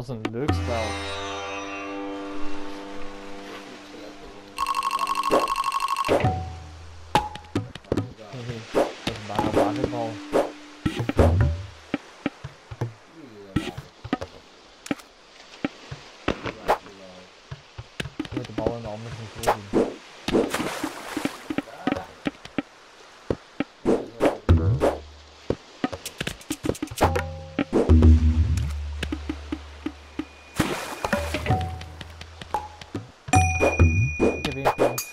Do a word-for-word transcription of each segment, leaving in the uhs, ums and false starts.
dat is een leuk spel. Nee, dat is bare basketbal. Je moet de bal in de andere niveau doen. Ik heb één punt.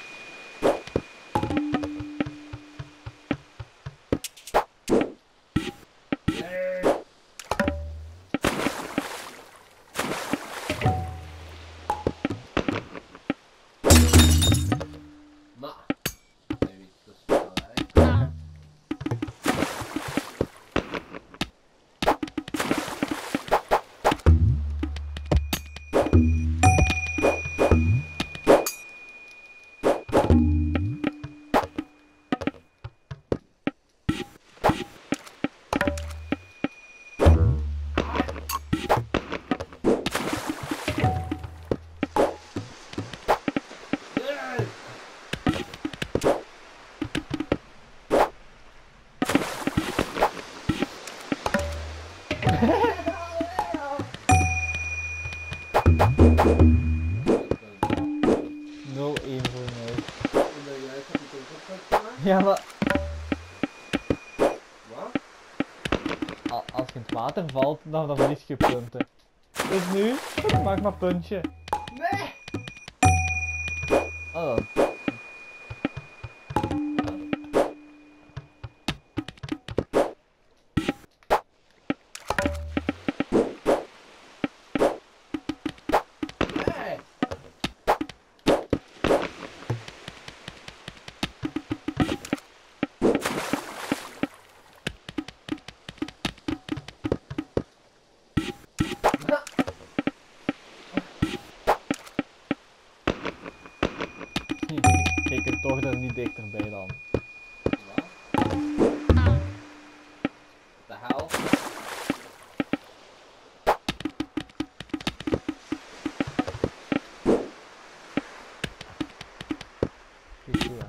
nul één voor mij. Ja, maar... Wat? Als je in het water valt, dan, dan verlies je punten. Dus nu, maak maar puntje. Nee! Oh. Je kunt toch er niet dichterbij dan. Wat? De hel? Goed zo, ja.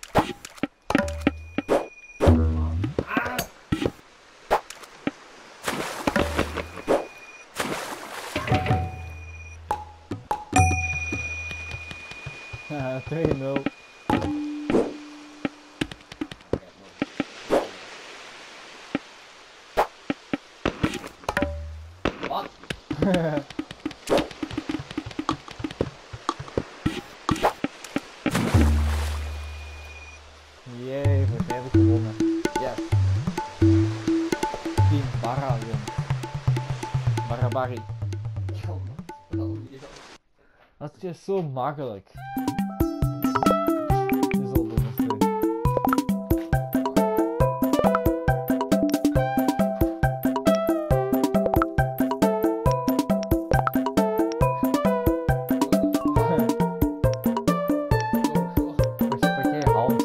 Haha, twee nul. Wat? Jee, voor mij heb ik gewonnen. Yes. Team Barra wint. Barabari. Dat is zo makkelijk. Dit is al de stuk. Pak jij Hans?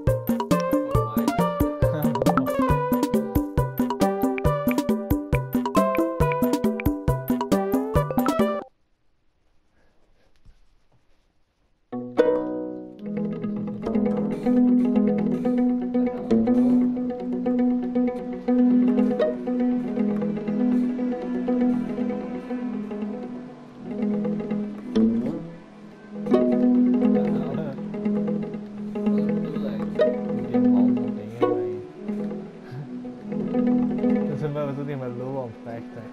We zijn niet met lul aan het vechten.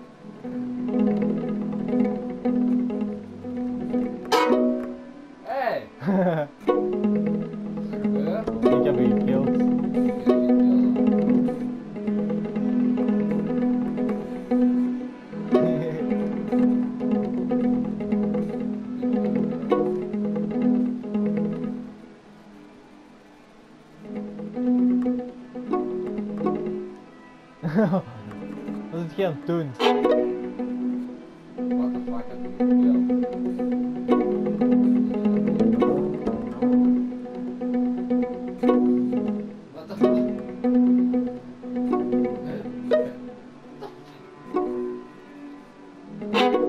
Hey! Ik heb je gekild. Wat is het aan het doen? What the fuck heb je gekillt? What the fuck? Huh?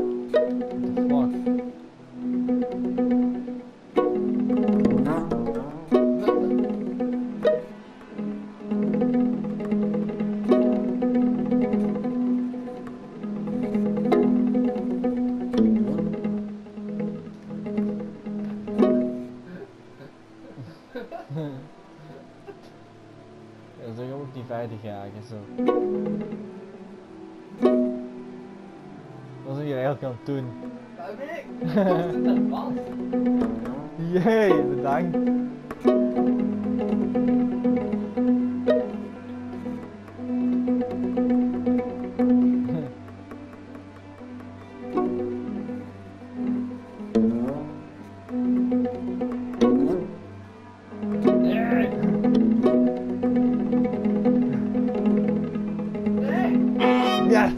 Ja, zo ook die verder geraken zo. Wat zijn jullie eigenlijk aan het doen? Dat weet ik. Wat zit er vast? Jee, bedankt. Nee. Nee. Yes!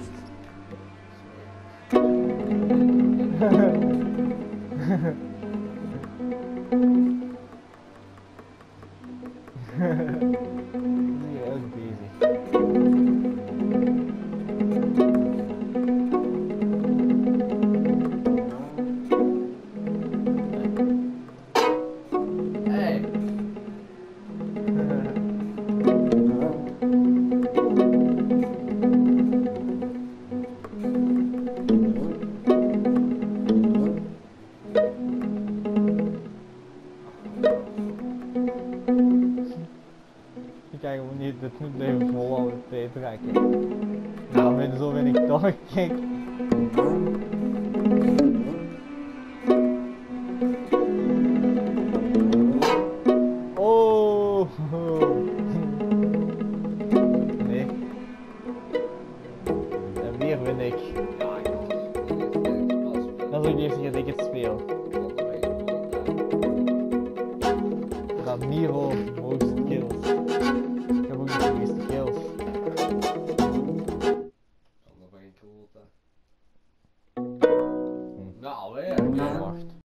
Dan ben je ook bezig. Hey. Ik kijk gewoon niet, dit moet blijven volhouden, twee trekken. Nou, met zo ben ik toch, kijk. Oh! Nee. En weer win ik. Ja, ik was. Dat is ook de eerste keer dat ik het speel. Dat Miro